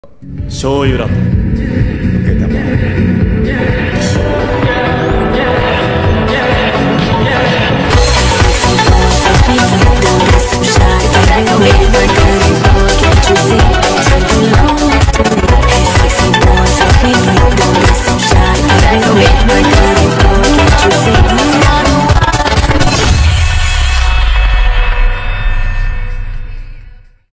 醤油ラテ。受けたまえ。